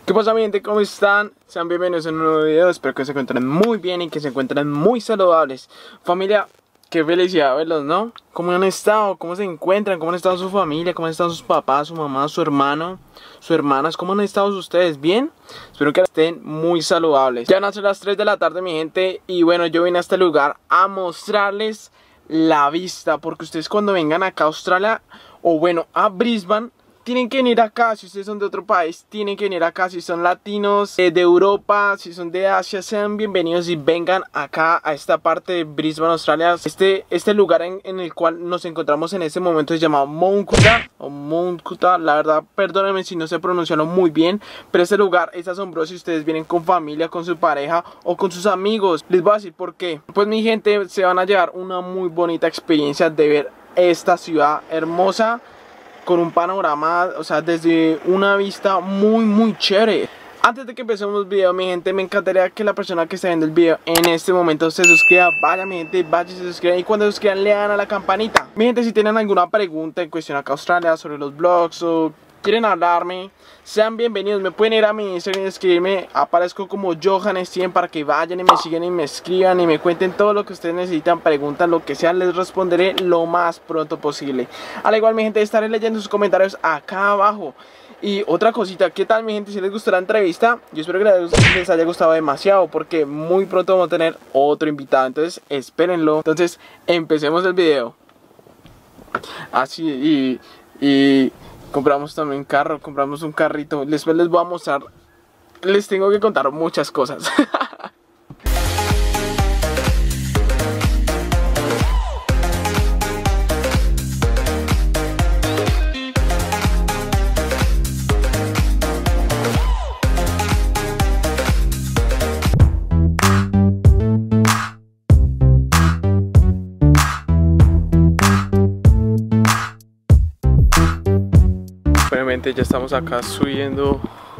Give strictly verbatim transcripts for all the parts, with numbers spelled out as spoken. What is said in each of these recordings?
¿Qué pasa, mi gente? ¿Cómo están? Sean bienvenidos a un nuevo video. Espero que se encuentren muy bien y que se encuentren muy saludables. Familia, qué felicidad verlos, ¿no? ¿Cómo han estado? ¿Cómo se encuentran? ¿Cómo han estado su familia? ¿Cómo han estado sus papás, su mamá, su hermano, sus hermanas? ¿Cómo han estado ustedes? ¿Bien? Espero que estén muy saludables. Ya van a ser las tres de la tarde, mi gente. Y bueno, yo vine a este lugar a mostrarles la vista, porque ustedes cuando vengan acá a Australia, o bueno, a Brisbane, tienen que venir acá. Si ustedes son de otro país, tienen que venir acá. Si son latinos, eh, de Europa, si son de Asia, sean bienvenidos y vengan acá a esta parte de Brisbane, Australia. Este, este lugar en, en el cual nos encontramos en este momento es llamado Mount Coot-tha o Mount Coot-tha. La verdad, perdónenme si no sé pronunciarlo muy bien, pero este lugar es asombroso si ustedes vienen con familia, con su pareja o con sus amigos. Les voy a decir por qué. Pues mi gente, se van a llevar una muy bonita experiencia de ver esta ciudad hermosa, con un panorama, o sea, desde una vista muy muy chévere. Antes de que empecemos el video, mi gente, me encantaría que la persona que está viendo el video en este momento se suscriba. Vaya, mi gente, vaya y se suscriban. Y cuando se suscriban, le dan a la campanita. Mi gente, si tienen alguna pregunta en cuestión acá a Australia, sobre los blogs o quieren hablarme, sean bienvenidos. Me pueden ir a mi Instagram y escribirme. Aparezco como Johan cien para que vayan y me sigan y me escriban y me cuenten todo lo que ustedes necesitan, preguntan, lo que sea, les responderé lo más pronto posible. Al igual, mi gente, estaré leyendo sus comentarios acá abajo. Y otra cosita, ¿qué tal, mi gente? Si les gustó la entrevista, yo espero que les haya gustado demasiado, porque muy pronto vamos a tener otro invitado, entonces espérenlo. Entonces empecemos el video. Así y... y compramos también carro, compramos un carrito. Después les voy a mostrar, les tengo que contar muchas cosas. Ya estamos acá subiendo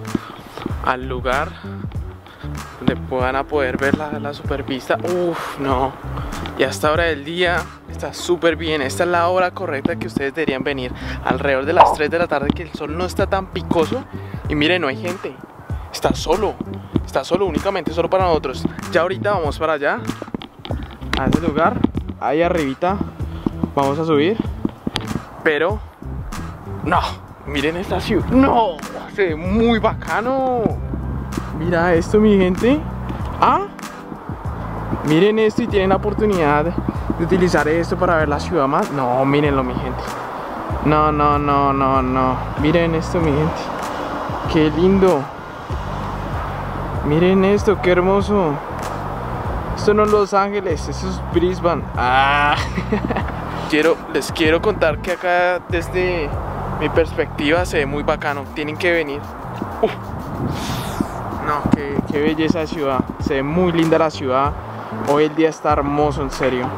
al lugar donde puedan a poder ver la, la super vista. Uff, no, y a esta hora del día está súper bien. Esta es la hora correcta que ustedes deberían venir, alrededor de las tres de la tarde, que el sol no está tan picoso. Y miren, no hay gente, está solo, está solo, únicamente solo para nosotros. Ya ahorita vamos para allá, a ese lugar, ahí arribita vamos a subir, pero no, miren esta ciudad, no, se ve muy bacano. Mira esto, mi gente. Ah, miren esto, y tienen la oportunidad de utilizar esto para ver la ciudad más. No, mírenlo, mi gente. No, no, no, no, no. Miren esto, mi gente. Qué lindo. Miren esto, qué hermoso. Esto no es Los Ángeles, esto es Brisbane. Ah. quiero, les quiero contar que acá, desde mi perspectiva, se ve muy bacano. Tienen que venir. Uf. No, qué, qué belleza de ciudad. Se ve muy linda la ciudad. Hoy el día está hermoso, en serio.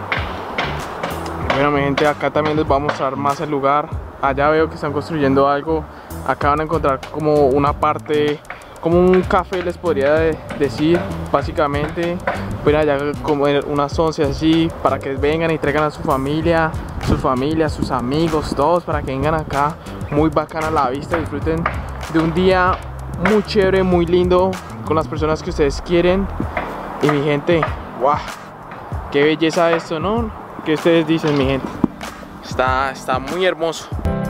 Bueno, mi gente, acá también les voy a mostrar más el lugar. Allá veo que están construyendo algo. Acá van a encontrar como una parte, como un café, les podría de, decir, básicamente. Pueden allá comer unas once así, para que vengan y traigan a su familia, su familia, sus amigos, todos, para que vengan acá. Muy bacana la vista, disfruten de un día muy chévere, muy lindo, con las personas que ustedes quieren. Y mi gente, wow, qué belleza esto, ¿no? ¿Qué ustedes dicen, mi gente? Está, está muy hermoso.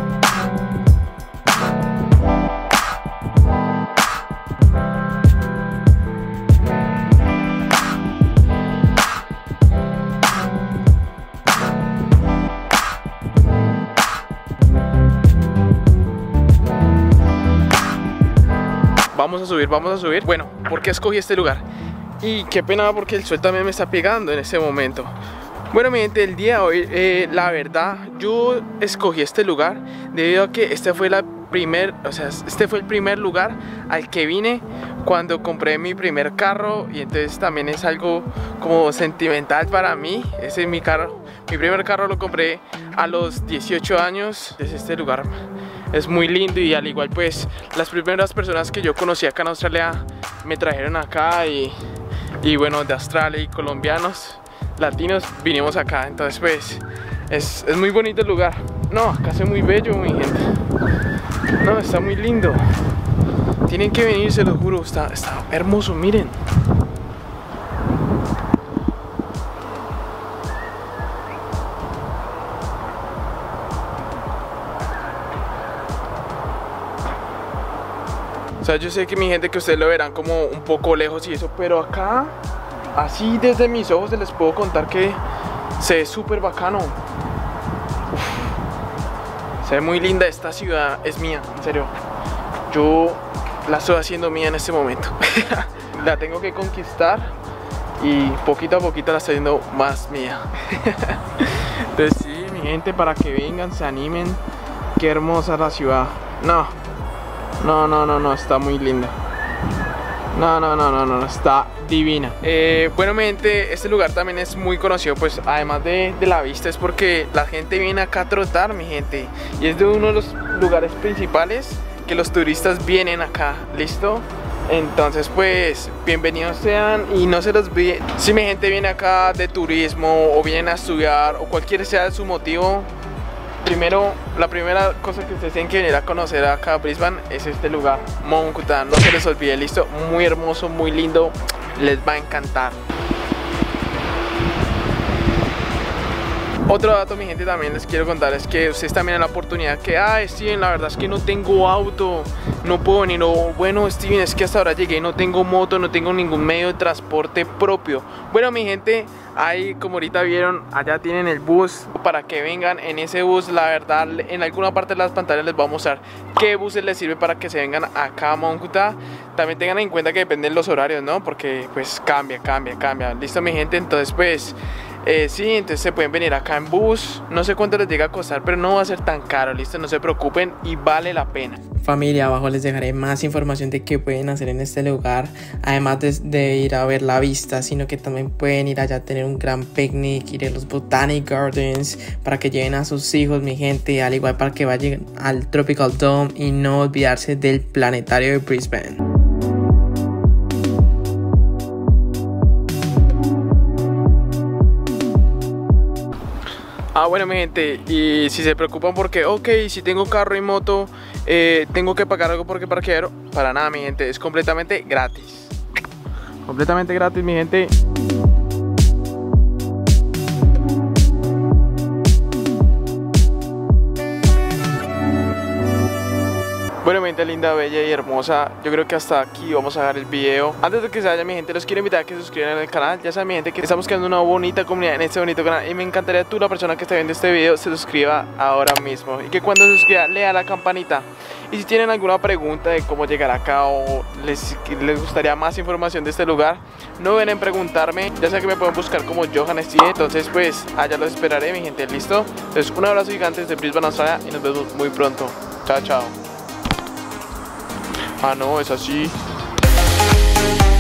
Vamos a subir, vamos a subir. Bueno, ¿por qué escogí este lugar? Y qué pena, porque el sol también me está pegando en este momento. Bueno, mi gente, el día de hoy, eh, la verdad, yo escogí este lugar debido a que este fue la primer, o sea, este fue el primer lugar al que vine cuando compré mi primer carro, y entonces también es algo como sentimental para mí. Ese es mi carro, mi primer carro lo compré a los dieciocho años. Entonces este lugar es muy lindo, y al igual, pues, las primeras personas que yo conocí acá en Australia me trajeron acá, y, y bueno, de Australia y colombianos, latinos, vinimos acá. Entonces, pues, es, es muy bonito el lugar. No, acá es muy bello, mi gente. No, está muy lindo. Tienen que venir, se los juro. Está, está hermoso, miren. O sea, yo sé que mi gente, que ustedes lo verán como un poco lejos y eso, pero acá, así desde mis ojos, les puedo contar que se ve súper bacano. Uf, se ve muy linda. Esta ciudad es mía, en serio. Yo la estoy haciendo mía en este momento. La tengo que conquistar y poquito a poquito la estoy haciendo más mía. Entonces sí, mi gente, para que vengan, se animen. Qué hermosa la ciudad. No. No, no, no, no, está muy linda. No, no, no, no, no, está divina. eh, Bueno, mi gente, este lugar también es muy conocido, pues además de, de la vista, es porque la gente viene acá a trotar, mi gente. Y es de uno de los lugares principales que los turistas vienen acá, ¿listo? Entonces pues, bienvenidos sean y no se los olvide. Si mi gente viene acá de turismo o vienen a estudiar o cualquier sea su motivo, primero, la primera cosa que ustedes tienen que venir a conocer acá a Brisbane es este lugar, Mount Coot-tha. No se les olvide, listo, muy hermoso, muy lindo, les va a encantar. Otro dato, mi gente, también les quiero contar es que ustedes también tienen la oportunidad que, ah, Steven, la verdad es que no tengo auto, no puedo venir, o bueno, Steven, es que hasta ahora llegué y no tengo moto, no tengo ningún medio de transporte propio. Bueno, mi gente, ahí como ahorita vieron, allá tienen el bus para que vengan en ese bus. La verdad, en alguna parte de las pantallas les voy a mostrar qué buses les sirve para que se vengan acá a Mount Coot-tha. También tengan en cuenta que dependen los horarios, ¿no? Porque pues cambia, cambia, cambia. Listo, mi gente, entonces pues... Eh, sí, entonces se pueden venir acá en bus. No sé cuánto les llega a costar, pero no va a ser tan caro, listo, no se preocupen y vale la pena. Familia, abajo les dejaré más información de qué pueden hacer en este lugar. Además de, de ir a ver la vista, sino que también pueden ir allá a tener un gran picnic, ir a los Botanic Gardens para que lleven a sus hijos, mi gente. Al igual para que vayan al Tropical Dome y no olvidarse del planetario de Brisbane. Ah, bueno, mi gente, y si se preocupan porque, ok, si tengo carro y moto, eh, tengo que pagar algo porque parqueadero, para nada, mi gente, es completamente gratis. Completamente gratis, mi gente. Bueno, mi gente linda, bella y hermosa, yo creo que hasta aquí vamos a dejar el video. Antes de que se vaya, mi gente, los quiero invitar a que se suscriban al canal. Ya saben, mi gente, que estamos creando una bonita comunidad en este bonito canal y me encantaría que tú, la persona que esté viendo este video, se suscriba ahora mismo y que cuando se suscriba lea la campanita. Y si tienen alguna pregunta de cómo llegar acá o les, les gustaría más información de este lugar, no duden en preguntarme. Ya saben que me pueden buscar como Johan Steven. Entonces pues allá los esperaré, mi gente, listo. Entonces un abrazo gigante desde Brisbane, Australia, y nos vemos muy pronto. Chao, chao. Ah, no, es así.